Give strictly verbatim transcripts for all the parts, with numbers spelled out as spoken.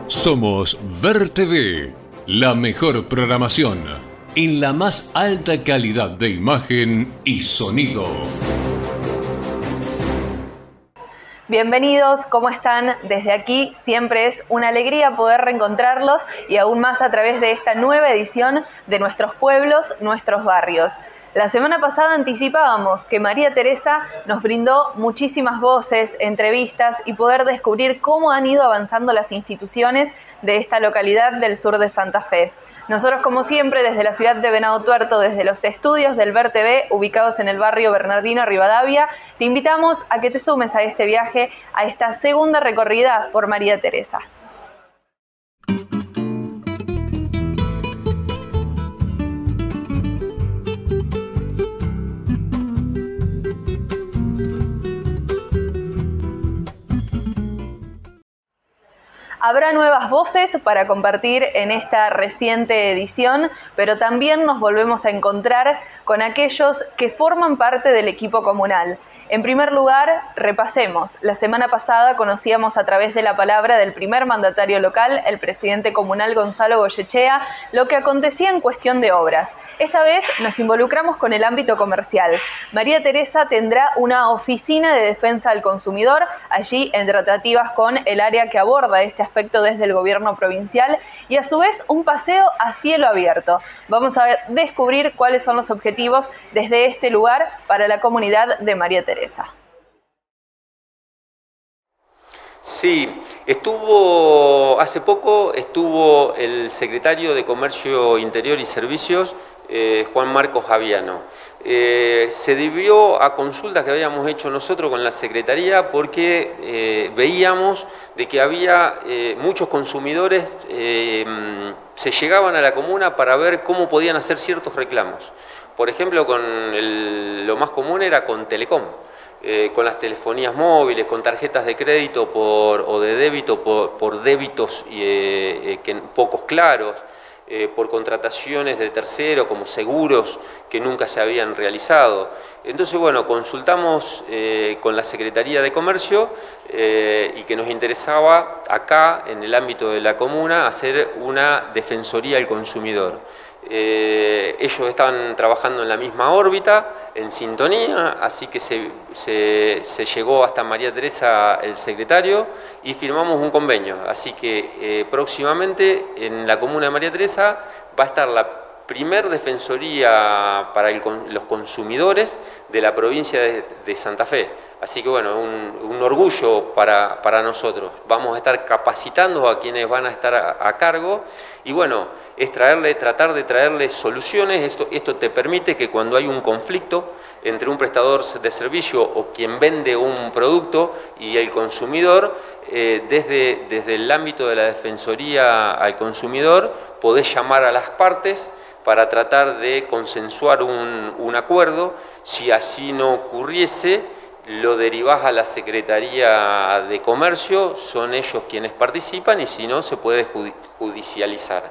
Somos Ver T V, la mejor programación en la más alta calidad de imagen y sonido. Bienvenidos, ¿cómo están? Desde aquí siempre es una alegría poder reencontrarlos y aún más a través de esta nueva edición de Nuestros Pueblos, Nuestros Barrios. La semana pasada anticipábamos que María Teresa nos brindó muchísimas voces, entrevistas y poder descubrir cómo han ido avanzando las instituciones de esta localidad del sur de Santa Fe. Nosotros, como siempre, desde la ciudad de Venado Tuerto, desde los estudios del Ver T V, ubicados en el barrio Bernardino Rivadavia, te invitamos a que te sumes a este viaje, a esta segunda recorrida por María Teresa. Habrá nuevas voces para compartir en esta reciente edición, pero también nos volvemos a encontrar con aquellos que forman parte del equipo comunal. En primer lugar, repasemos. La semana pasada conocíamos a través de la palabra del primer mandatario local, el presidente comunal Gonzalo Goyechea, lo que acontecía en cuestión de obras. Esta vez nos involucramos con el ámbito comercial. María Teresa tendrá una oficina de defensa al consumidor, allí en tratativas con el área que aborda este aspecto desde el gobierno provincial y a su vez un paseo a cielo abierto. Vamos a descubrir cuáles son los objetivos desde este lugar para la comunidad de María Teresa. Sí, estuvo, hace poco estuvo el secretario de Comercio Interior y Servicios, eh, Juan Marcos Aviano. Eh, se debió a consultas que habíamos hecho nosotros con la Secretaría porque eh, veíamos de que había eh, muchos consumidores, eh, se llegaban a la comuna para ver cómo podían hacer ciertos reclamos. Por ejemplo, con el, lo más común era con Telecom. Eh, con las telefonías móviles, con tarjetas de crédito por, o de débito por, por débitos eh, eh, que, pocos claros, eh, por contrataciones de terceros como seguros que nunca se habían realizado. Entonces, bueno, consultamos eh, con la Secretaría de Comercio eh, y que nos interesaba acá, en el ámbito de la comuna, hacer una defensoría al consumidor. Eh, ellos estaban trabajando en la misma órbita, en sintonía, así que se, se, se llegó hasta María Teresa el secretario y firmamos un convenio. Así que eh, próximamente en la comuna de María Teresa va a estar la primer defensoría para el, los consumidores de la provincia de, de Santa Fe. Así que bueno, un, un orgullo para, para nosotros. Vamos a estar capacitando a quienes van a estar a, a cargo y bueno, es traerle, tratar de traerles soluciones. Esto, esto te permite que cuando hay un conflicto entre un prestador de servicio o quien vende un producto y el consumidor, eh, desde, desde el ámbito de la defensoría al consumidor, podés llamar a las partes para tratar de consensuar un, un acuerdo. Si así no ocurriese, lo derivás a la Secretaría de Comercio, son ellos quienes participan y si no se puede judicializar.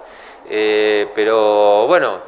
Eh, pero bueno,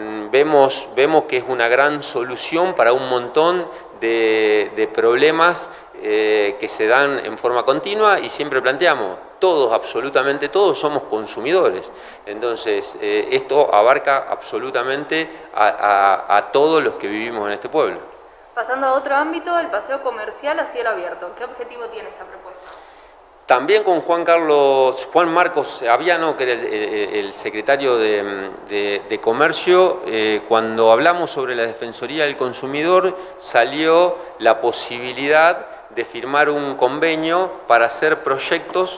vemos, vemos que es una gran solución para un montón de, de problemas eh, que se dan en forma continua y siempre planteamos, todos, absolutamente todos somos consumidores. Entonces, eh, esto abarca absolutamente a, a, a todos los que vivimos en este pueblo. Pasando a otro ámbito, el paseo comercial a cielo abierto. ¿Qué objetivo tiene esta propuesta? También con Juan Carlos, Juan Marcos Aviano, que era el, el, el secretario de, de, de Comercio, eh, cuando hablamos sobre la Defensoría del Consumidor, salió la posibilidad de firmar un convenio para hacer proyectos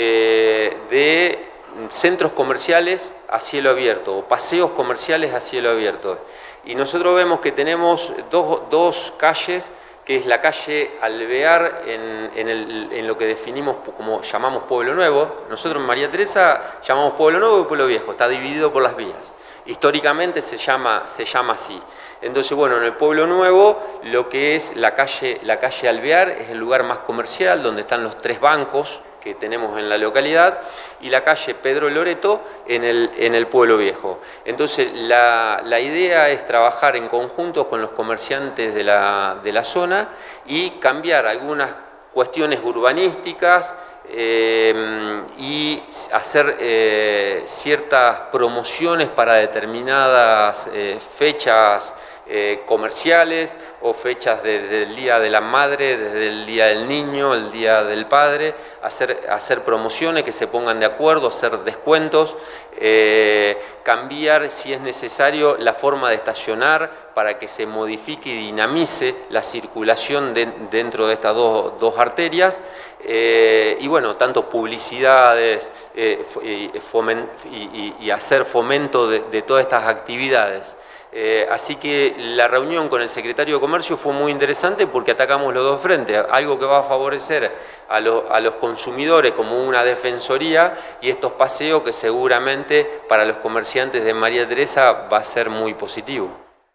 eh, de centros comerciales a cielo abierto o paseos comerciales a cielo abierto. Y nosotros vemos que tenemos dos, dos calles, que es la calle Alvear en, en, el, en lo que definimos como llamamos Pueblo Nuevo. Nosotros en María Teresa llamamos Pueblo Nuevo y Pueblo Viejo, está dividido por las vías. Históricamente se llama, se llama así. Entonces, bueno, en el Pueblo Nuevo lo que es la calle, la calle Alvear es el lugar más comercial, donde están los tres bancos que tenemos en la localidad, y la calle Pedro Loreto en el, en el Pueblo Viejo. Entonces, la, la idea es trabajar en conjunto con los comerciantes de la, de la zona y cambiar algunas cuestiones urbanísticas eh, y hacer eh, ciertas promociones para determinadas eh, fechas eh, comerciales o fechas desde el Día de la Madre, desde el Día del Niño, el Día del Padre, hacer, hacer promociones que se pongan de acuerdo, hacer descuentos, eh, cambiar si es necesario la forma de estacionar para que se modifique y dinamice la circulación de, dentro de estas dos, dos arterias, eh, y bueno, tanto publicidades eh, y, foment, y, y, y hacer fomento de, de todas estas actividades. Eh, así que la reunión con el secretario de Comercio fue muy interesante porque atacamos los dos frentes, algo que va a favorecer a, lo, a los consumidores como una defensoría y estos paseos que seguramente para los comerciantes de María Teresa va a ser muy positivo.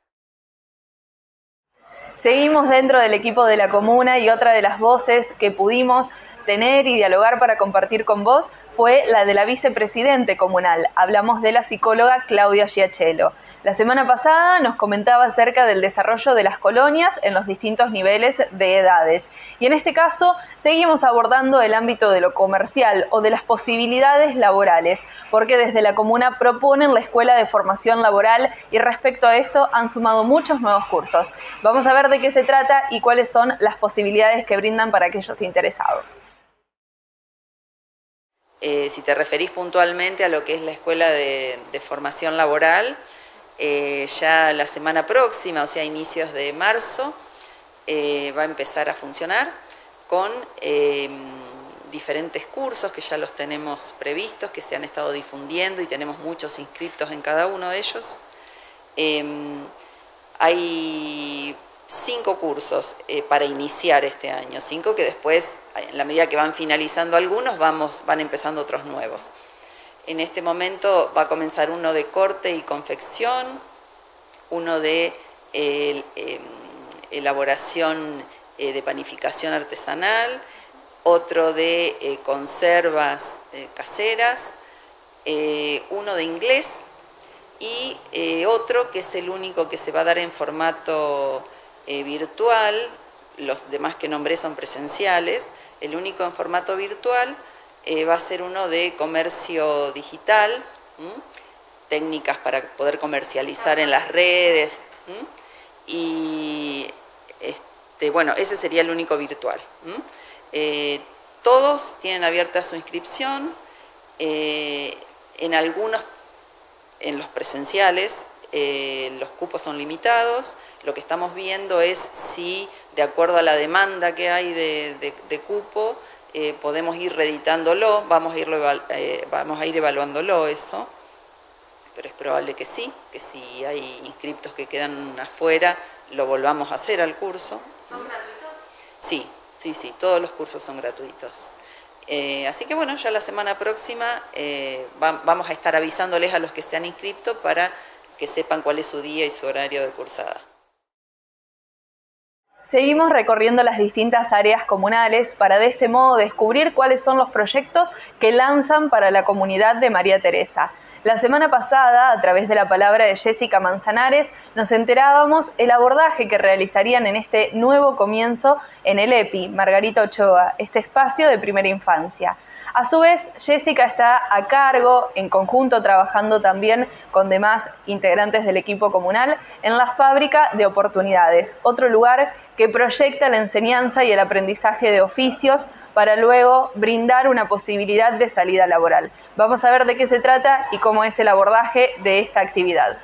Seguimos dentro del equipo de la comuna y otra de las voces que pudimos tener y dialogar para compartir con vos fue la de la vicepresidente comunal. Hablamos de la psicóloga Claudia Giachelo. La semana pasada nos comentaba acerca del desarrollo de las colonias en los distintos niveles de edades. Y en este caso seguimos abordando el ámbito de lo comercial o de las posibilidades laborales, porque desde la comuna proponen la Escuela de Formación Laboral y respecto a esto han sumado muchos nuevos cursos. Vamos a ver de qué se trata y cuáles son las posibilidades que brindan para aquellos interesados. Eh, si te referís puntualmente a lo que es la Escuela de, de Formación Laboral, Eh, ya la semana próxima, o sea, a inicios de marzo, eh, va a empezar a funcionar con eh, diferentes cursos que ya los tenemos previstos, que se han estado difundiendo y tenemos muchos inscriptos en cada uno de ellos. Eh, hay cinco cursos eh, para iniciar este año, cinco que después, en la medida que van finalizando algunos, vamos, van empezando otros nuevos. En este momento va a comenzar uno de corte y confección, uno de eh, eh, elaboración eh, de panificación artesanal, otro de eh, conservas eh, caseras, eh, uno de inglés y eh, otro que es el único que se va a dar en formato eh, virtual, los demás que nombré son presenciales, el único en formato virtual. Eh, va a ser uno de comercio digital, ¿m? técnicas para poder comercializar en las redes, ¿m? y este, bueno, ese sería el único virtual. Eh, todos tienen abierta su inscripción, eh, en algunos, en los presenciales, eh, los cupos son limitados, lo que estamos viendo es si de acuerdo a la demanda que hay de, de, de cupo, Eh, podemos ir reeditándolo, vamos a, irlo, eh, vamos a ir evaluándolo eso, pero es probable que sí, que si hay inscriptos que quedan afuera, lo volvamos a hacer al curso. ¿Son gratuitos? Sí, sí, sí, todos los cursos son gratuitos. Eh, así que bueno, ya la semana próxima eh, va, vamos a estar avisándoles a los que se han inscrito para que sepan cuál es su día y su horario de cursada. Seguimos recorriendo las distintas áreas comunales para de este modo descubrir cuáles son los proyectos que lanzan para la comunidad de María Teresa. La semana pasada, a través de la palabra de Jessica Manzanares, nos enterábamos el abordaje que realizarían en este nuevo comienzo en el E P I, Margarita Ochoa, este espacio de primera infancia. A su vez, Jessica está a cargo, en conjunto trabajando también con demás integrantes del equipo comunal, en la Fábrica de Oportunidades, otro lugar que proyecta la enseñanza y el aprendizaje de oficios para luego brindar una posibilidad de salida laboral. Vamos a ver de qué se trata y cómo es el abordaje de esta actividad.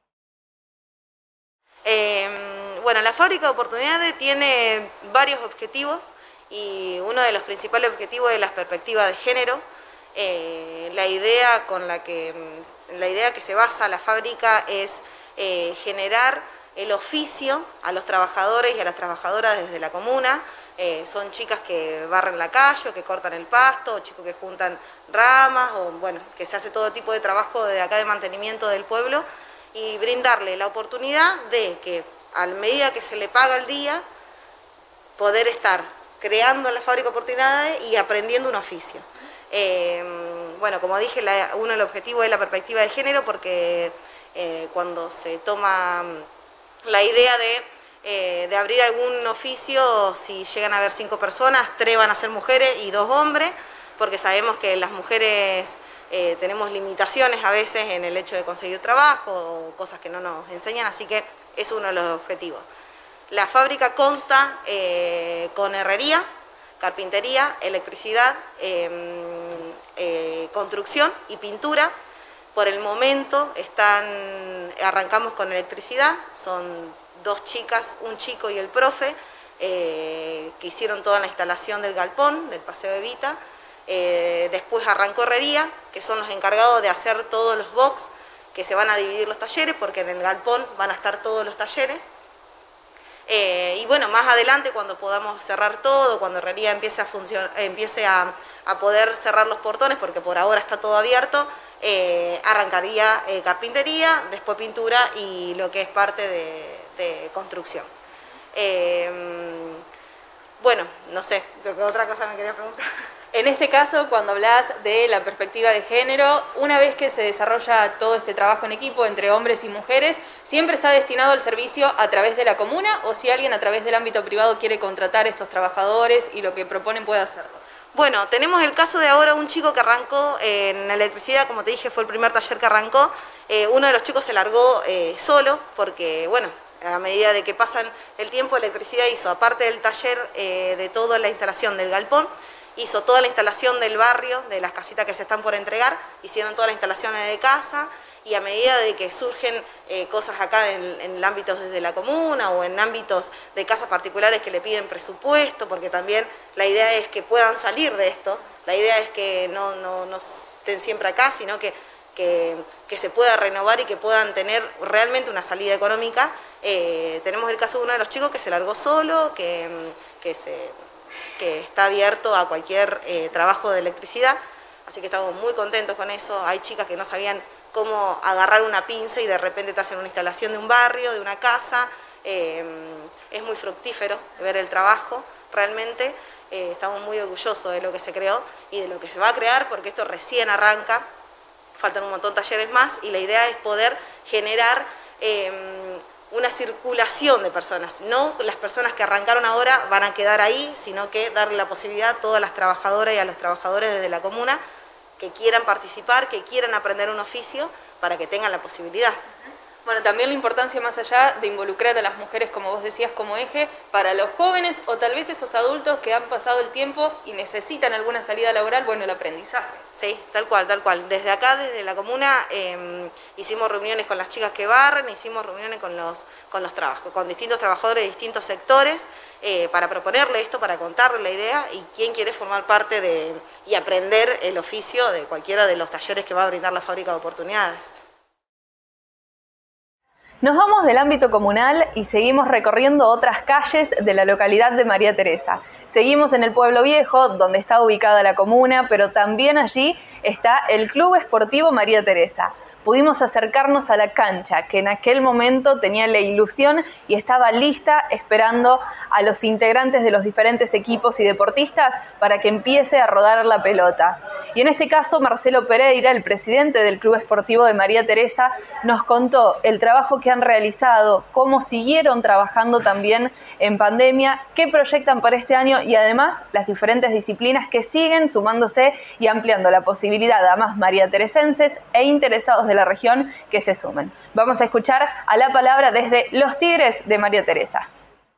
Eh, bueno, la Fábrica de Oportunidades tiene varios objetivos y uno de los principales objetivos es la perspectiva de género. Eh, la idea con la que la idea que se basa la fábrica es eh, generar el oficio a los trabajadores y a las trabajadoras desde la comuna. Eh, son chicas que barren la calle, o que cortan el pasto, o chicos que juntan ramas, o bueno, que se hace todo tipo de trabajo de acá de mantenimiento del pueblo, y brindarle la oportunidad de que a medida que se le paga el día, poder estar creando en la Fábrica de Oportunidades y aprendiendo un oficio. Eh, bueno, como dije, la, uno de los objetivos es la perspectiva de género, porque eh, cuando se toma la idea de eh, de abrir algún oficio, si llegan a haber cinco personas, tres van a ser mujeres y dos hombres, porque sabemos que las mujeres eh, tenemos limitaciones a veces en el hecho de conseguir trabajo o cosas que no nos enseñan, así que es uno de los objetivos. La fábrica consta eh, con herrería, carpintería, electricidad, eh, eh, construcción y pintura. Por el momento están, arrancamos con electricidad, son dos chicas, un chico y el profe, eh, que hicieron toda la instalación del galpón, del Paseo Evita. Eh, después arrancó herrería, que son los encargados de hacer todos los box, que se van a dividir los talleres, porque en el galpón van a estar todos los talleres. Eh, y bueno, más adelante cuando podamos cerrar todo, cuando herrería empiece a, funcionar, empiece a, a poder cerrar los portones, porque por ahora está todo abierto, eh, arrancaría eh, carpintería, después pintura y lo que es parte de, de construcción. Eh, bueno, no sé, otra cosa me quería preguntar. En este caso, cuando hablas de la perspectiva de género, una vez que se desarrolla todo este trabajo en equipo entre hombres y mujeres, ¿siempre está destinado al servicio a través de la comuna o si alguien a través del ámbito privado quiere contratar a estos trabajadores y lo que proponen puede hacerlo? Bueno, tenemos el caso de ahora un chico que arrancó en electricidad, como te dije, fue el primer taller que arrancó. Eh, uno de los chicos se largó eh, solo porque, bueno, a medida de que pasan el tiempo, electricidad hizo, aparte del taller eh, de toda la instalación del galpón, hizo toda la instalación del barrio, de las casitas que se están por entregar, hicieron todas las instalaciones de casa y a medida de que surgen eh, cosas acá en, en ámbitos desde la comuna o en ámbitos de casas particulares que le piden presupuesto, porque también la idea es que puedan salir de esto, la idea es que no, no, no estén siempre acá, sino que, que, que se pueda renovar y que puedan tener realmente una salida económica. Eh, tenemos el caso de uno de los chicos que se largó solo, que, que se... que está abierto a cualquier eh, trabajo de electricidad, así que estamos muy contentos con eso. Hay chicas que no sabían cómo agarrar una pinza y de repente te hacen una instalación de un barrio, de una casa. Eh, es muy fructífero ver el trabajo, realmente. Eh, estamos muy orgullosos de lo que se creó y de lo que se va a crear, porque esto recién arranca, faltan un montón de talleres más y la idea es poder generar eh, una circulación de personas. No las personas que arrancaron ahora van a quedar ahí, sino que darle la posibilidad a todas las trabajadoras y a los trabajadores desde la comuna que quieran participar, que quieran aprender un oficio, para que tengan la posibilidad. Bueno, también la importancia más allá de involucrar a las mujeres, como vos decías, como eje, para los jóvenes o tal vez esos adultos que han pasado el tiempo y necesitan alguna salida laboral, bueno, el aprendizaje. Sí, tal cual, tal cual. Desde acá, desde la comuna, eh, hicimos reuniones con las chicas que barren, hicimos reuniones con los, con los trabajos, con distintos trabajadores de distintos sectores, eh, para proponerle esto, para contarle la idea y quién quiere formar parte de y aprender el oficio de cualquiera de los talleres que va a brindar la Fábrica de Oportunidades. Nos vamos del ámbito comunal y seguimos recorriendo otras calles de la localidad de María Teresa. Seguimos en el Pueblo Viejo, donde está ubicada la comuna, pero también allí está el Club Esportivo María Teresa. Pudimos acercarnos a la cancha, que en aquel momento tenía la ilusión y estaba lista esperando a los integrantes de los diferentes equipos y deportistas para que empiece a rodar la pelota. Y en este caso, Marcelo Pereira, el presidente del Club Esportivo de María Teresa, nos contó el trabajo que han realizado, cómo siguieron trabajando también en pandemia, qué proyectan para este año y además las diferentes disciplinas que siguen sumándose y ampliando la posibilidad a más mariateresenses e interesados de la región que se sumen. Vamos a escuchar a la palabra desde los Tigres de María Teresa.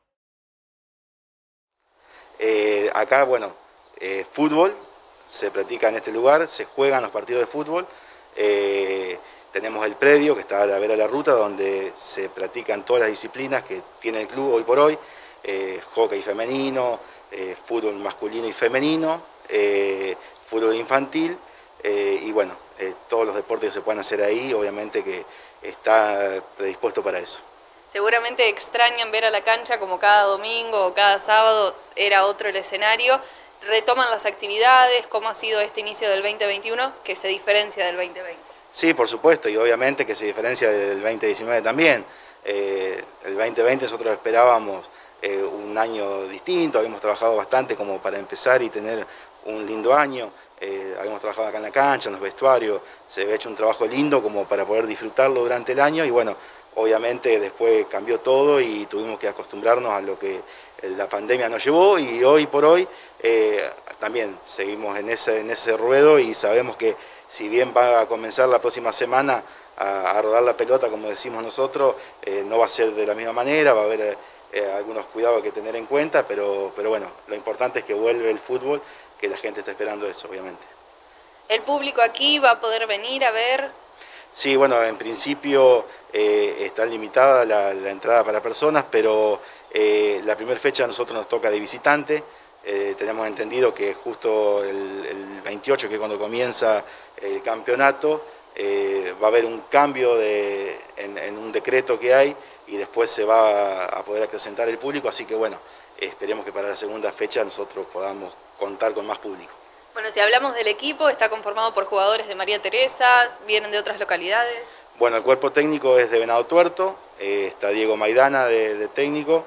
Eh, acá, bueno, eh, fútbol se practica en este lugar, se juegan los partidos de fútbol. Eh, tenemos el predio que está a la vera de la ruta, donde se practican todas las disciplinas que tiene el club hoy por hoy. Eh, hockey femenino, eh, fútbol masculino y femenino, eh, fútbol infantil eh, y bueno, eh, todos los deportes que se puedan hacer ahí, obviamente que está predispuesto para eso. Seguramente extrañan ver a la cancha como cada domingo o cada sábado era otro el escenario. ¿Retoman las actividades? ¿Cómo ha sido este inicio del veinte veintiuno que se diferencia del veinte veinte? Sí, por supuesto, y obviamente que se diferencia del veinte diecinueve también. Eh, el veinte veinte nosotros esperábamos eh, un año distinto, habíamos trabajado bastante como para empezar y tener un lindo año. Eh, habíamos trabajado acá en la cancha, en los vestuarios, se había hecho un trabajo lindo como para poder disfrutarlo durante el año y bueno, obviamente después cambió todo y tuvimos que acostumbrarnos a lo que la pandemia nos llevó, y hoy por hoy eh, también seguimos en ese, en ese ruedo, y sabemos que si bien va a comenzar la próxima semana a, a rodar la pelota, como decimos nosotros, eh, no va a ser de la misma manera, va a haber eh, algunos cuidados que tener en cuenta, pero, pero bueno, lo importante es que vuelve el fútbol, que la gente está esperando eso, obviamente. ¿El público aquí va a poder venir a ver? Sí, bueno, en principio eh, está limitada la, la entrada para personas, pero eh, la primera fecha a nosotros nos toca de visitante. Eh, tenemos entendido que justo el, el veintiocho, que es cuando comienza el campeonato, eh, va a haber un cambio de, en, en un decreto que hay, y después se va a, a poder acrecentar el público, así que bueno, esperemos que para la segunda fecha nosotros podamos contar con más público. Bueno, si hablamos del equipo, está conformado por jugadores de María Teresa, vienen de otras localidades. Bueno, el cuerpo técnico es de Venado Tuerto, eh, está Diego Maidana de, de técnico,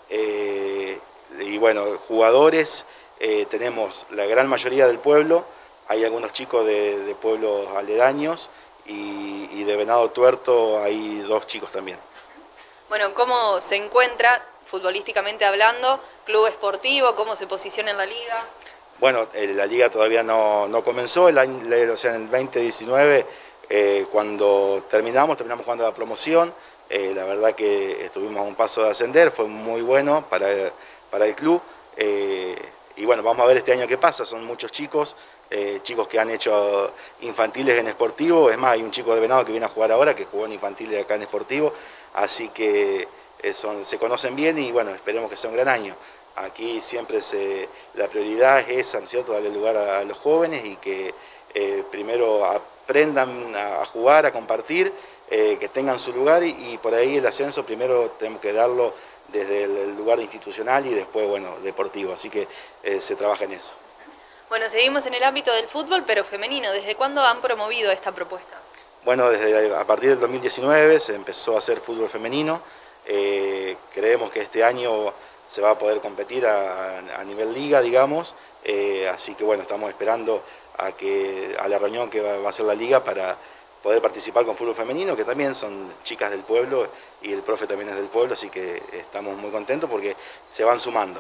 eh, y bueno, jugadores, eh, tenemos la gran mayoría del pueblo, hay algunos chicos de, de pueblos aledaños, y, y de Venado Tuerto hay dos chicos también. Bueno, ¿cómo se encuentra, futbolísticamente hablando, Club Esportivo? ¿Cómo se posiciona en la liga? Bueno, la liga todavía no, no comenzó, el año, o sea, en el veinte diecinueve, eh, cuando terminamos, terminamos jugando la promoción, eh, la verdad que estuvimos a un paso de ascender, fue muy bueno para, para el club, eh, y bueno, vamos a ver este año qué pasa, son muchos chicos, eh, chicos que han hecho infantiles en Esportivo, es más, hay un chico de Venado que viene a jugar ahora, que jugó en infantiles acá en Esportivo, así que eh, son, se conocen bien, y bueno, esperemos que sea un gran año. Aquí siempre se, la prioridad es esa, ¿cierto?, darle lugar a, a los jóvenes, y que eh, primero aprendan a, a jugar, a compartir, eh, que tengan su lugar, y, y por ahí el ascenso primero tenemos que darlo desde el, el lugar institucional y después, bueno, deportivo, así que eh, se trabaja en eso. Bueno, seguimos en el ámbito del fútbol, pero femenino. ¿Desde cuándo han promovido esta propuesta? Bueno, desde a partir del dos mil diecinueve se empezó a hacer fútbol femenino, eh, creemos que este año se va a poder competir a, a nivel liga, digamos, eh, así que bueno, estamos esperando a, que, a la reunión que va, va a ser la liga para poder participar con fútbol femenino, que también son chicas del pueblo, y el profe también es del pueblo, así que estamos muy contentos porque se van sumando.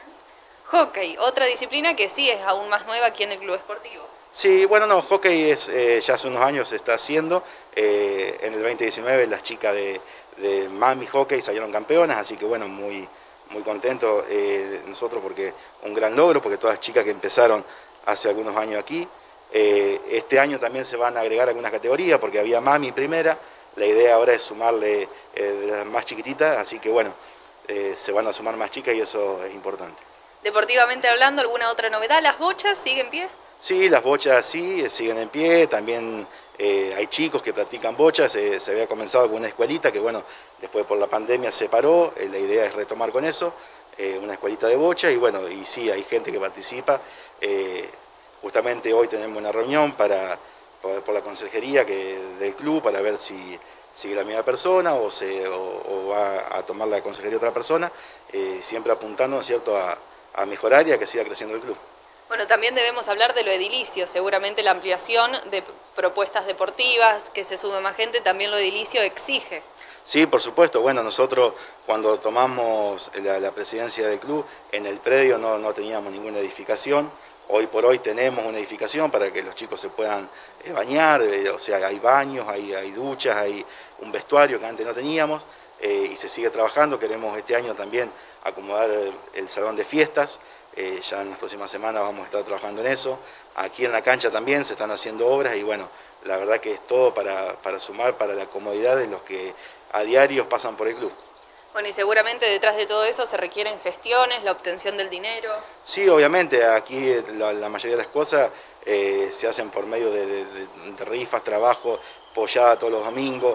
Hockey, otra disciplina que sí es aún más nueva aquí en el Club Esportivo. Sí, bueno, no, hockey es, eh, ya hace unos años se está haciendo, eh, en el veinte diecinueve las chicas de, de Mami Hockey salieron campeonas, así que bueno, muy... muy contentos eh, nosotros, porque un gran logro, porque todas las chicas que empezaron hace algunos años aquí, eh, este año también se van a agregar algunas categorías, porque había Mami primera, la idea ahora es sumarle eh, de las más chiquititas, así que bueno, eh, se van a sumar más chicas y eso es importante. Deportivamente hablando, ¿alguna otra novedad? ¿Las bochas siguen en pie? Sí, las bochas sí, siguen en pie, también eh, hay chicos que practican bochas, eh, se había comenzado con una escuelita que bueno, después por la pandemia se paró, eh, la idea es retomar con eso, eh, una escuelita de bocha, y bueno, y sí, hay gente que participa, eh, justamente hoy tenemos una reunión para, por, por la consejería que, del club, para ver si sigue la misma persona o, se, o, o va a tomar la consejería otra persona, eh, siempre apuntando, ¿no es cierto?, a, a mejorar y a que siga creciendo el club. Bueno, también debemos hablar de lo edilicio, seguramente la ampliación de propuestas deportivas, que se sume más gente, también lo edilicio exige. Sí, por supuesto, bueno, nosotros cuando tomamos la, la presidencia del club, en el predio no, no teníamos ninguna edificación, hoy por hoy tenemos una edificación para que los chicos se puedan eh, bañar, eh, o sea, hay baños, hay, hay duchas, hay un vestuario que antes no teníamos, eh, y se sigue trabajando, queremos este año también acomodar el, el salón de fiestas. Eh, ya en las próximas semanas vamos a estar trabajando en eso. Aquí en la cancha también se están haciendo obras, y bueno, la verdad que es todo para, para sumar para la comodidad de los que a diario pasan por el club. Bueno, y seguramente detrás de todo eso se requieren gestiones, la obtención del dinero. Sí, obviamente, aquí la, la mayoría de las cosas eh, se hacen por medio de, de, de rifas, trabajo, pollada todos los domingos,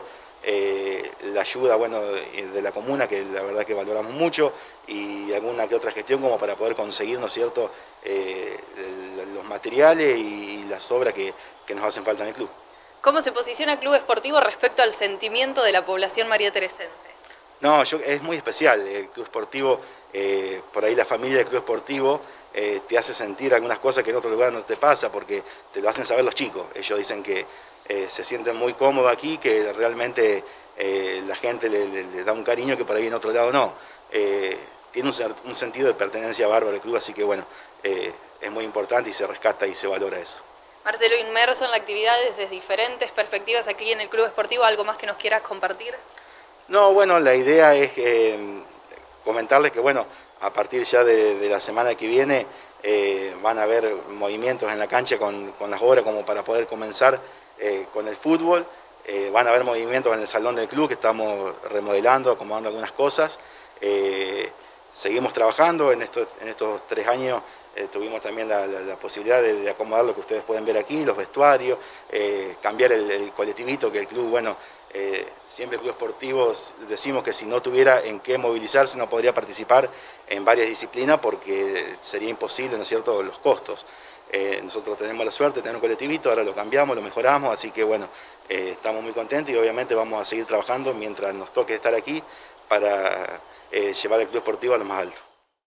eh, la ayuda, bueno, de, de la comuna, que la verdad que valoramos mucho, y alguna que otra gestión como para poder conseguir, ¿no es cierto?, eh, los materiales y, y las obras que, que nos hacen falta en el club. ¿Cómo se posiciona Club Esportivo respecto al sentimiento de la población mariateresense? No, yo, es muy especial el Club Esportivo, eh, por ahí la familia del Club Esportivo eh, te hace sentir algunas cosas que en otro lugar no te pasa, porque te lo hacen saber los chicos. Ellos dicen que eh, se sienten muy cómodos aquí, que realmente eh, la gente le, le, le da un cariño que por ahí en otro lado no. Eh, tiene un, un sentido de pertenencia bárbaro al club, así que bueno, eh, es muy importante y se rescata y se valora eso. Marcelo, inmerso en la actividad desde diferentes perspectivas aquí en el Club Esportivo, ¿algo más que nos quieras compartir? No, bueno, la idea es eh, comentarles que bueno, a partir ya de, de la semana que viene eh, van a haber movimientos en la cancha con, con las obras como para poder comenzar eh, con el fútbol. Eh, van a haber movimientos en el salón del club que estamos remodelando, acomodando algunas cosas. Eh, seguimos trabajando en estos, en estos tres años. Eh, tuvimos también la, la, la posibilidad de, de acomodar lo que ustedes pueden ver aquí, los vestuarios, eh, cambiar el, el colectivito que el club, bueno, eh, siempre el Club Esportivo decimos que si no tuviera en qué movilizarse no podría participar en varias disciplinas porque sería imposible, ¿no es cierto?, los costos. Eh, nosotros tenemos la suerte de tener un colectivito, ahora lo cambiamos, lo mejoramos, así que bueno, eh, estamos muy contentos y obviamente vamos a seguir trabajando mientras nos toque estar aquí para eh, llevar el Club Esportivo a lo más alto.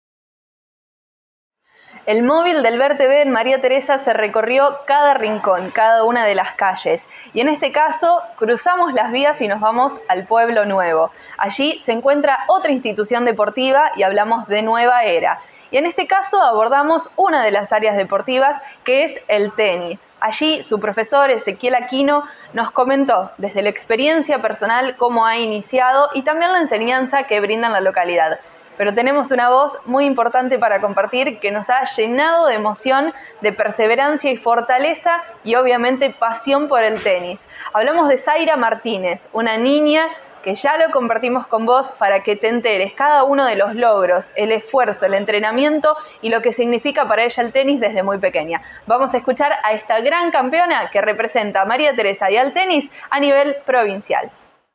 El móvil del Ver T V en María Teresa se recorrió cada rincón, cada una de las calles. Y en este caso, cruzamos las vías y nos vamos al Pueblo Nuevo. Allí se encuentra otra institución deportiva y hablamos de Nueva Era. Y en este caso abordamos una de las áreas deportivas, que es el tenis. Allí su profesor Ezequiel Aquino nos comentó desde la experiencia personal cómo ha iniciado y también la enseñanza que brinda en la localidad. Pero tenemos una voz muy importante para compartir que nos ha llenado de emoción, de perseverancia y fortaleza y obviamente pasión por el tenis. Hablamos de Zaira Martínez, una niña que ya lo compartimos con vos para que te enteres cada uno de los logros, el esfuerzo, el entrenamiento y lo que significa para ella el tenis desde muy pequeña. Vamos a escuchar a esta gran campeona que representa a María Teresa y al tenis a nivel provincial.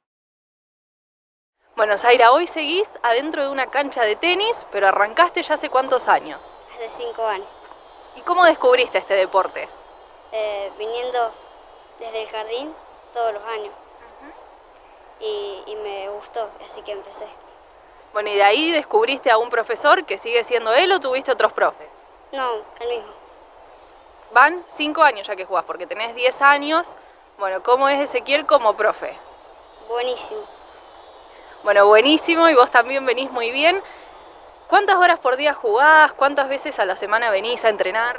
Bueno, Zaira, hoy seguís adentro de una cancha de tenis, pero arrancaste ya hace ¿cuántos años? Hace cinco años. ¿Y cómo descubriste este deporte? Eh, viniendo desde el jardín todos los años. Uh-huh. y, y me gustó, así que empecé. Bueno, ¿y de ahí descubriste a un profesor que sigue siendo él o tuviste otros profes? No, el mismo. Van cinco años ya que jugás, porque tenés diez años. Bueno, ¿cómo es Ezequiel como profe? Buenísimo. Bueno, buenísimo, y vos también venís muy bien. ¿Cuántas horas por día jugás? ¿Cuántas veces a la semana venís a entrenar?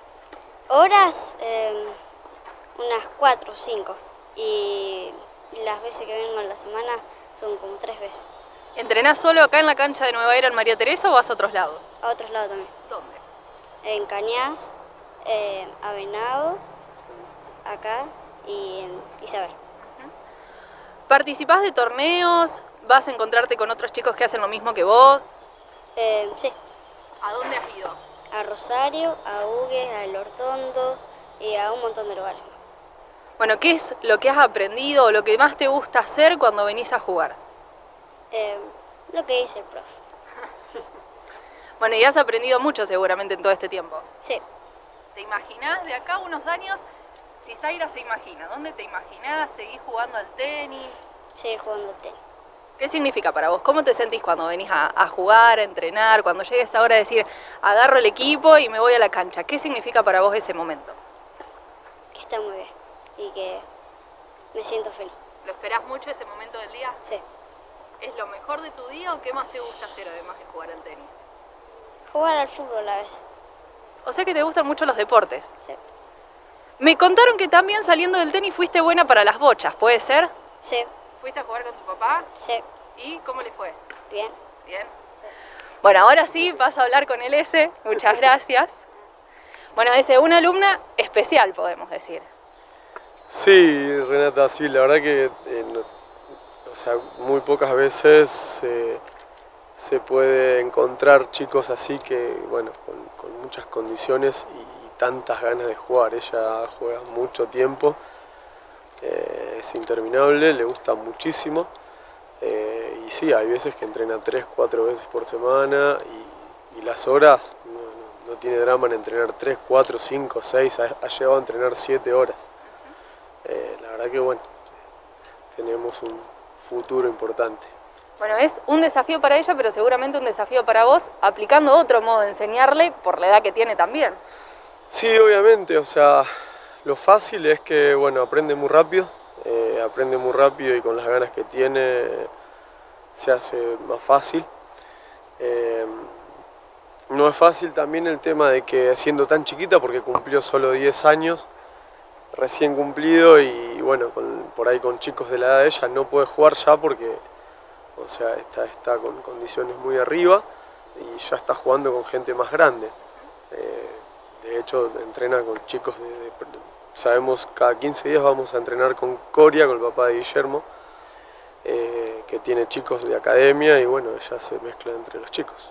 Horas, eh, unas cuatro o cinco. Y las veces que vengo en la semana son como tres veces. ¿Entrenás solo acá en la cancha de Nueva Era en María Teresa o vas a otros lados? A otros lados también. ¿Dónde? En Cañas, eh, a Venado, acá y en Isabel. Uh-huh. ¿Participás de torneos? ¿Vas a encontrarte con otros chicos que hacen lo mismo que vos? Eh, sí. ¿A dónde has ido? A Rosario, a Hugues, a El Hortondo y a un montón de lugares. Bueno, ¿qué es lo que has aprendido o lo que más te gusta hacer cuando venís a jugar? Eh, lo que dice el profe. Bueno, y has aprendido mucho seguramente en todo este tiempo. Sí. ¿Te imaginás de acá a unos años? Si Zaira se imagina, ¿dónde te imaginás? ¿Seguís jugando al tenis? Seguir jugando al tenis. ¿Qué significa para vos? ¿Cómo te sentís cuando venís a, a jugar, a entrenar? Cuando llegues ahora a decir, agarro el equipo y me voy a la cancha. ¿Qué significa para vos ese momento? Que está muy bien y que me siento feliz. ¿Lo esperás mucho ese momento del día? Sí. ¿Es lo mejor de tu día o qué más te gusta hacer además de jugar al tenis? Jugar al fútbol a veces. O sea que te gustan mucho los deportes. Sí. Me contaron que también saliendo del tenis fuiste buena para las bochas, ¿puede ser? Sí. ¿Fuiste a jugar con tu papá? Sí. ¿Y cómo le fue? Bien. Bien. Sí. Bueno, ahora sí paso a hablar con el S. Muchas gracias. Bueno, S, una alumna especial, podemos decir. Sí, Renata, sí, la verdad que eh, no, o sea, muy pocas veces eh, se puede encontrar chicos así que, bueno, con, con muchas condiciones y, y tantas ganas de jugar. Ella juega mucho tiempo, eh, es interminable, le gusta muchísimo. Eh, y sí, hay veces que entrena tres, cuatro veces por semana y, y las horas, no, no, no tiene drama en entrenar tres, cuatro, cinco, seis, ha, ha llegado a entrenar siete horas. Eh, la verdad que bueno, tenemos un futuro importante. Bueno, es un desafío para ella, pero seguramente un desafío para vos, aplicando otro modo de enseñarle por la edad que tiene también. Sí, obviamente, o sea, lo fácil es que, bueno, aprende muy rápido, eh, aprende muy rápido y con las ganas que tiene se hace más fácil. Eh, no es fácil también el tema de que siendo tan chiquita, porque cumplió solo diez años, recién cumplido, y bueno, con, por ahí con chicos de la edad de ella no puede jugar ya porque, o sea, está, está con condiciones muy arriba y ya está jugando con gente más grande. Eh, de hecho, entrena con chicos de, de, sabemos, cada quince días vamos a entrenar con Coria, con el papá de Guillermo, eh, que tiene chicos de academia, y bueno, ella se mezcla entre los chicos.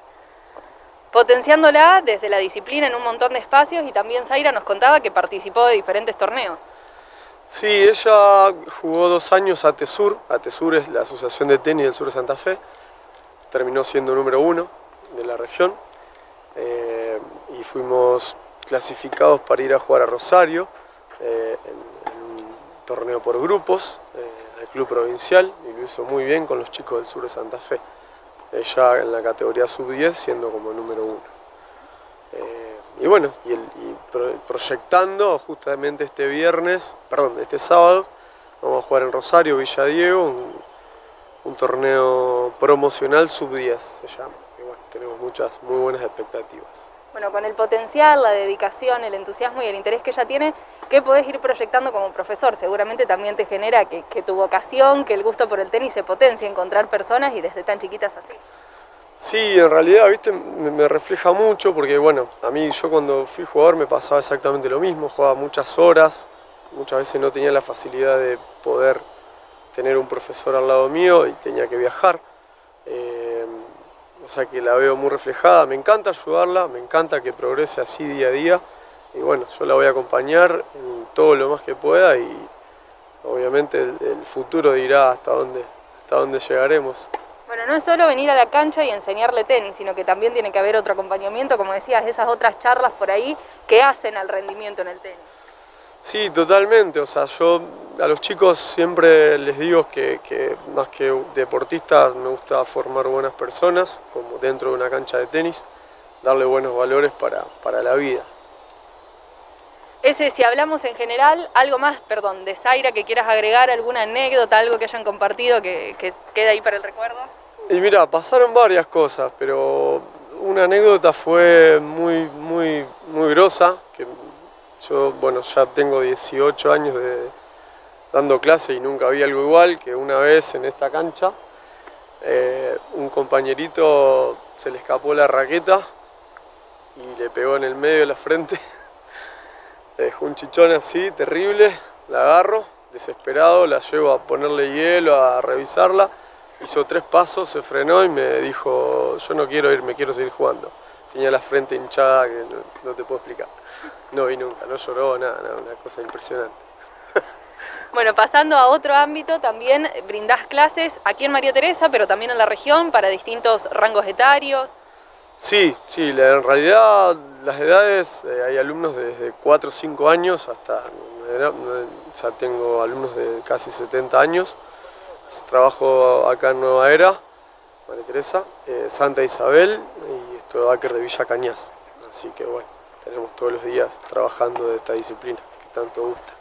Potenciándola desde la disciplina en un montón de espacios, y también Zaira nos contaba que participó de diferentes torneos. Sí, ella jugó dos años a TESUR. A TESUR es la Asociación de Tenis del Sur de Santa Fe. Terminó siendo número uno de la región. Eh, y fuimos clasificados para ir a jugar a Rosario eh, en, en un torneo por grupos eh, al club provincial, y lo hizo muy bien con los chicos del sur de Santa Fe. Ella en la categoría sub diez siendo como número uno. Eh, y bueno, y, el, y pro, proyectando justamente este viernes, perdón, este sábado, vamos a jugar en Rosario, Villa Diego, un, un torneo promocional sub diez se llama. Y bueno, tenemos muchas muy buenas expectativas. Bueno, con el potencial, la dedicación, el entusiasmo y el interés que ella tiene, ¿qué podés ir proyectando como profesor? Seguramente también te genera que, que tu vocación, que el gusto por el tenis se potencie, encontrar personas y desde tan chiquitas así. Sí, en realidad, viste, me, me refleja mucho porque, bueno, a mí yo cuando fui jugador me pasaba exactamente lo mismo, jugaba muchas horas, muchas veces no tenía la facilidad de poder tener un profesor al lado mío y tenía que viajar. Eh, O sea que la veo muy reflejada, me encanta ayudarla, me encanta que progrese así día a día, y bueno, yo la voy a acompañar en todo lo más que pueda, y obviamente el, el futuro dirá hasta dónde, hasta dónde llegaremos. Bueno, no es solo venir a la cancha y enseñarle tenis, sino que también tiene que haber otro acompañamiento, como decías, esas otras charlas por ahí que hacen al rendimiento en el tenis. Sí, totalmente, o sea, yo a los chicos siempre les digo que, que más que deportistas me gusta formar buenas personas, como dentro de una cancha de tenis, darle buenos valores para, para la vida. Ese, si hablamos en general, algo más, perdón, de Zaira, que quieras agregar, alguna anécdota, algo que hayan compartido que, que quede ahí para el recuerdo. Y mira, pasaron varias cosas, pero una anécdota fue muy, muy, muy grosa, que yo, bueno, ya tengo dieciocho años de, dando clase y nunca vi algo igual, que una vez en esta cancha eh, un compañerito se le escapó la raqueta y le pegó en el medio de la frente. Le dejó un chichón así, terrible, la agarro, desesperado, la llevo a ponerle hielo, a revisarla. Hizo tres pasos, se frenó y me dijo, yo no quiero ir, me quiero seguir jugando. Tenía la frente hinchada que no, no te puedo explicar. No vi nunca, no lloró, nada, nada, una cosa impresionante. Bueno, pasando a otro ámbito, también brindás clases aquí en María Teresa, pero también en la región, para distintos rangos etarios. Sí, sí, la, en realidad las edades, eh, hay alumnos desde cuatro o cinco años hasta, ya tengo alumnos de casi setenta años. Trabajo acá en Nueva Era, María Teresa, eh, Santa Isabel, y estoy Báquer de Villa Cañas. Así que bueno, tenemos todos los días trabajando de esta disciplina que tanto gusta.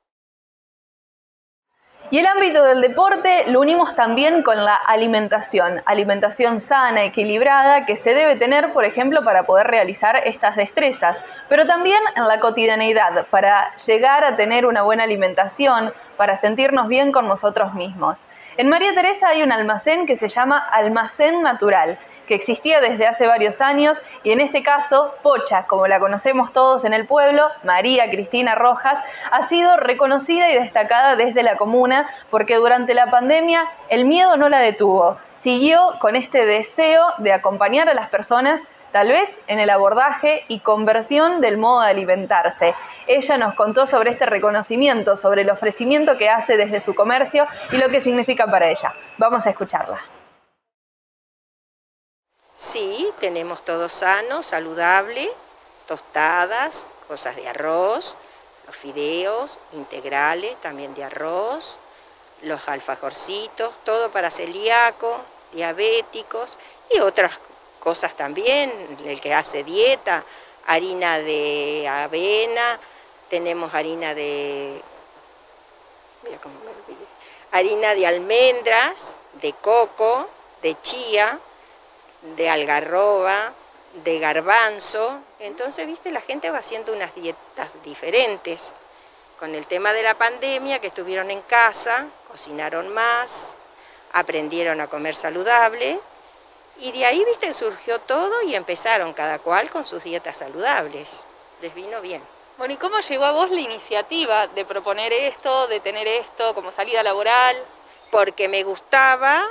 Y el ámbito del deporte lo unimos también con la alimentación, alimentación sana, equilibrada, que se debe tener, por ejemplo, para poder realizar estas destrezas, pero también en la cotidianeidad, para llegar a tener una buena alimentación, para sentirnos bien con nosotros mismos. En María Teresa hay un almacén que se llama Almacén Natural, que existía desde hace varios años, y en este caso, Pocha, como la conocemos todos en el pueblo, María Cristina Rojas, ha sido reconocida y destacada desde la comuna porque durante la pandemia el miedo no la detuvo. Siguió con este deseo de acompañar a las personas, tal vez en el abordaje y conversión del modo de alimentarse. Ella nos contó sobre este reconocimiento, sobre el ofrecimiento que hace desde su comercio y lo que significa para ella. Vamos a escucharla. Sí, tenemos todo sano, saludable, tostadas, cosas de arroz, los fideos integrales, también de arroz, los alfajorcitos, todo para celíacos, diabéticos y otras cosas también, el que hace dieta, harina de avena, tenemos harina de mira cómo me olvidé, harina de almendras, de coco, de chía, de algarroba, de garbanzo. Entonces, viste, la gente va haciendo unas dietas diferentes. Con el tema de la pandemia, que estuvieron en casa, cocinaron más, aprendieron a comer saludable, y de ahí, viste, surgió todo y empezaron cada cual con sus dietas saludables. Les vino bien. Bueno, ¿y cómo llegó a vos la iniciativa de proponer esto, de tener esto como salida laboral? Porque me gustaba,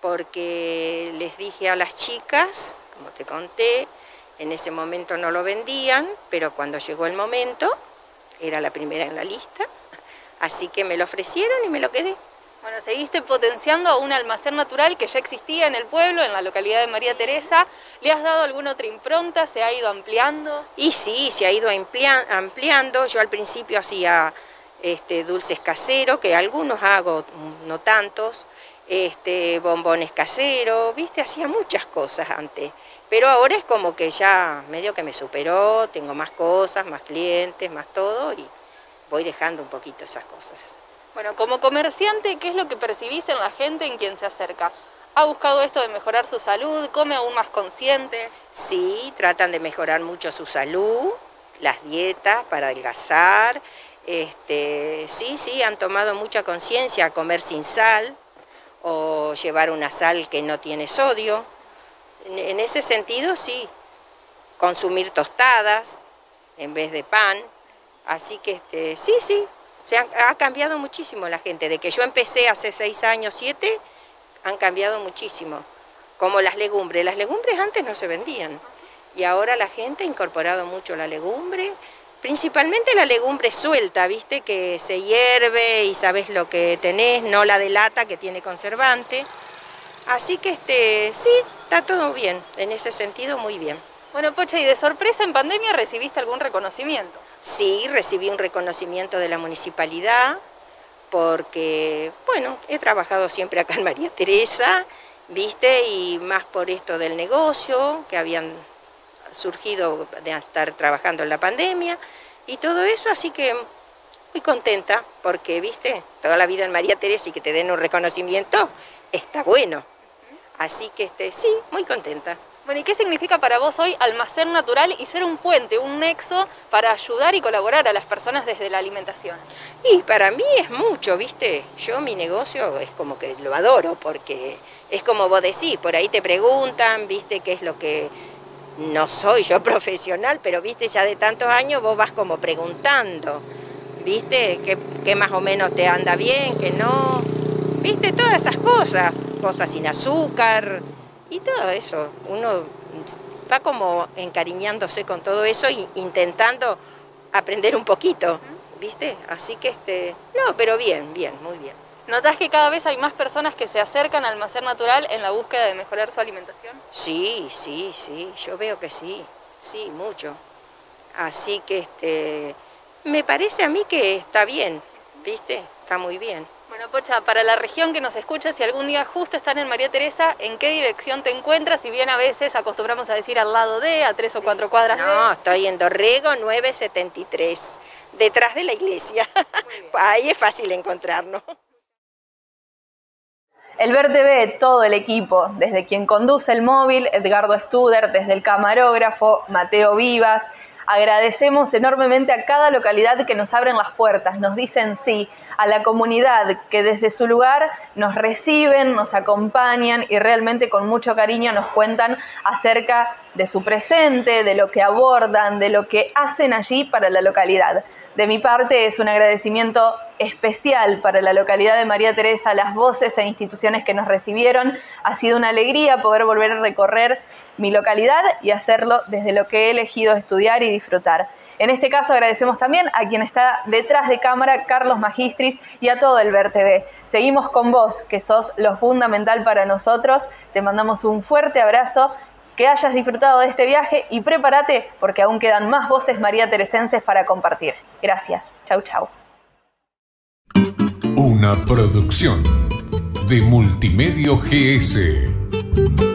porque les dije a las chicas, como te conté, en ese momento no lo vendían, pero cuando llegó el momento, era la primera en la lista, así que me lo ofrecieron y me lo quedé. Bueno, seguiste potenciando un almacén natural que ya existía en el pueblo, en la localidad de María Teresa. ¿Le has dado alguna otra impronta? ¿Se ha ido ampliando? Y sí, se ha ido ampliando. Yo al principio hacía este, dulces caseros, que algunos hago, no tantos, este, bombones caseros, viste, hacía muchas cosas antes. Pero ahora es como que ya medio que me superó, tengo más cosas, más clientes, más todo, y voy dejando un poquito esas cosas. Bueno, como comerciante, ¿qué es lo que percibís en la gente en quien se acerca? ¿Ha buscado esto de mejorar su salud? ¿Come aún más consciente? Sí, tratan de mejorar mucho su salud, las dietas para adelgazar. Este, sí, sí, han tomado mucha conciencia a comer sin sal o llevar una sal que no tiene sodio. En, en ese sentido, sí, consumir tostadas en vez de pan. Así que este, sí, sí. Se ha, ha cambiado muchísimo la gente. De que yo empecé hace seis años, siete, han cambiado muchísimo. Como las legumbres. Las legumbres antes no se vendían. Y ahora la gente ha incorporado mucho la legumbre. Principalmente la legumbre suelta, ¿viste? Que se hierve y sabes lo que tenés, no la de lata que tiene conservante. Así que este, sí, está todo bien. En ese sentido, muy bien. Bueno, Pocha, ¿y de sorpresa en pandemia recibiste algún reconocimiento? Sí, recibí un reconocimiento de la municipalidad porque, bueno, he trabajado siempre acá en María Teresa, ¿viste? Y más por esto del negocio, que habían surgido de estar trabajando en la pandemia y todo eso, así que muy contenta porque, ¿viste? Toda la vida en María Teresa y que te den un reconocimiento está bueno. Así que, este, sí, muy contenta. Bueno, ¿y qué significa para vos hoy almacén natural y ser un puente, un nexo para ayudar y colaborar a las personas desde la alimentación? Y para mí es mucho, ¿viste? Yo mi negocio es como que lo adoro porque es como vos decís, por ahí te preguntan, ¿viste? ¿Qué es lo que...? No soy yo profesional, pero, ¿viste? Ya de tantos años vos vas como preguntando, ¿viste? ¿Qué, qué más o menos te anda bien, qué no? ¿Viste? Todas esas cosas, cosas sin azúcar... Y todo eso, uno va como encariñándose con todo eso e intentando aprender un poquito, ¿viste? Así que, este, no, pero bien, bien, muy bien. ¿Notás que cada vez hay más personas que se acercan al almacén natural en la búsqueda de mejorar su alimentación? Sí, sí, sí, yo veo que sí, sí, mucho. Así que, este, me parece a mí que está bien, ¿viste? Está muy bien. Bueno, Pocha, para la región que nos escucha, si algún día justo están en María Teresa, ¿en qué dirección te encuentras? Si bien a veces acostumbramos a decir al lado de, a tres o cuatro cuadras de... No, estoy en Dorrego nueve setenta y tres, detrás de la iglesia. Ahí es fácil encontrarnos. El Ver T V, todo el equipo, desde quien conduce el móvil, Edgardo Studer, desde el camarógrafo, Mateo Vivas. Agradecemos enormemente a cada localidad que nos abren las puertas, nos dicen sí, a la comunidad que desde su lugar nos reciben, nos acompañan y realmente con mucho cariño nos cuentan acerca de su presente, de lo que abordan, de lo que hacen allí para la localidad. De mi parte es un agradecimiento especial para la localidad de María Teresa, las voces e instituciones que nos recibieron. Ha sido una alegría poder volver a recorrer mi localidad y hacerlo desde lo que he elegido estudiar y disfrutar. En este caso agradecemos también a quien está detrás de cámara, Carlos Magistris, y a todo el Ver T V. Seguimos con vos, que sos lo fundamental para nosotros. Te mandamos un fuerte abrazo, que hayas disfrutado de este viaje y prepárate porque aún quedan más voces mariateresenses para compartir. Gracias. Chau, chau. Una producción de Multimedio G S.